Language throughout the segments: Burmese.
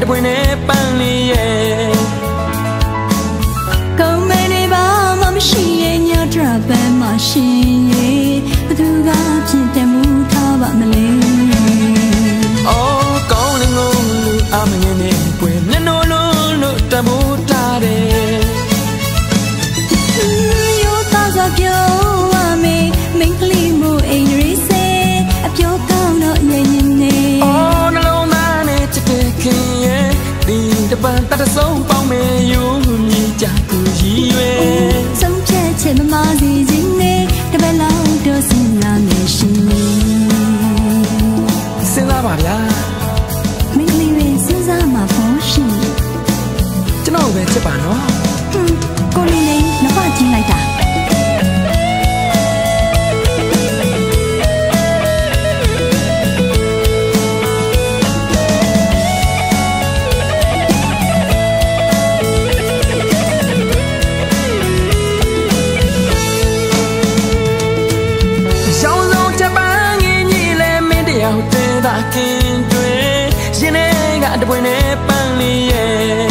ပွင့်နဲ့ပန်းလေးရဲ့ကောင်းမနေပါမမရှိရဲ့ညဒရပန်းမရှိရဲ့ဘသူကဖြစ်တယ်မူထားပါမလဲအော်ကောင်းလင်းကိုလူအမငင်းနဲ့ပွင့်မျက်နှာလို့တမိုးထားတယ်ယောသားစွာပြောရမေမင်းကလေးမို့အိမ်ရီစေအပြောကောင်းတော့ညင်ညင်နေအော်နှလုံးသားနဲ့ချစ်တဲ့ခင်ရဲ့ဒီတပန်းတဆုံးပေါင်းမယ်ယူမြည်ကြသူရည်ရွယ်ဆုံးဖြတ်ချက်မမစီခြင်းနဲ့တပည့်လောက်တော့စဉ်းစားနေရှင်စဉ်းစားပါဗျာမင်းကလေးပဲစဉ်းစားမှာပေါ့ရှင်ကျွန်တော်ပဲချစ်ပါနော်ကိုလေးလေးနှမချင်းလိုက်တာခင်တွေရင်ထဲကတပွင့်နဲ့ပန်းလေးရဲ့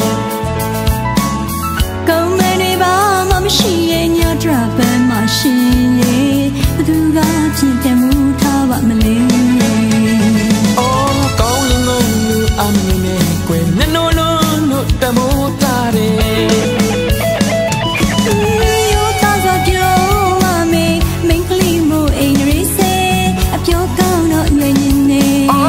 ကောင်းမနေပါမမရှိရဲ့ညဒရပန်းမရှိရဲ့ဘသူကဖြစ်တယ်မူထားပါမလဲအော်ကောင်းလင်းကိုလူအမင်းနဲ့ကွယ်မျက်နှာလို့တမိုးထားတယ်ယောသားစွာပြောရမေမင်းကလေးမို့အိမ်ရီစေအပြောကောင်းတော့ညင်ညင်နေ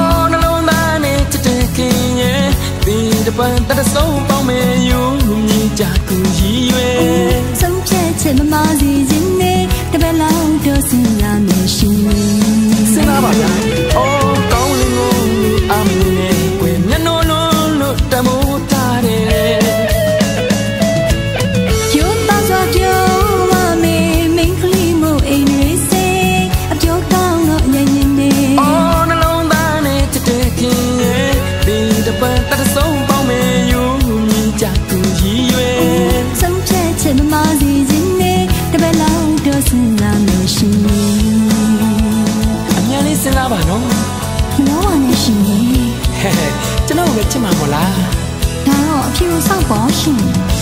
တပန်းတဆုံးပေါင်းမယ်ယူမြည်ကြသူရည်ရွယ်ဆုံးဖြတ်ချက်မမစီခြင်းနဲ့တပည့်လောက်တော့စဉ်းစားမယ်ရှင်စဉ်းစားပါဗျာအော်ကောင်းလင်းကိုအမင်းနဲ့ကွယ်မျက်နှာလို့တမိုးထားတယ်ယောသားစွာပြောရမေမင်းကလေးမို့အိမ်ရီစေအပြောကောင်းတော့ညင်ညင်နေအော်နှလုံးသားနဲ့ချစ်တဲ့ခင်ရဲ့ဒီတပန်းတဆုံးဆုံးဖြတ်ချက်မမစီခြင်းနဲ့တပည့်လောက်တော့စဉ်းစားမယ်ရှင်အများလေးစဉ်းစားပါနော်လောပါနဲ့ရှင်ကျွန်တော်ပဲချစ်မှာမို့လားဒါတော့အဖြူဆောက်ပါရှင်